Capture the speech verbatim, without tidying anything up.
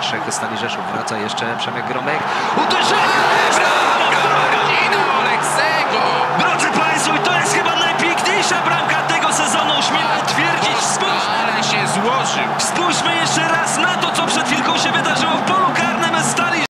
Czech Stali Rzeszów. Wraca jeszcze Przemek Gromek. Uderzenie! Bramka Oleksego! Drodzy Państwo, i to jest chyba najpiękniejsza bramka tego sezonu, śmiem twierdzić. Spójrz, Ale się złożył. spójrzmy jeszcze raz.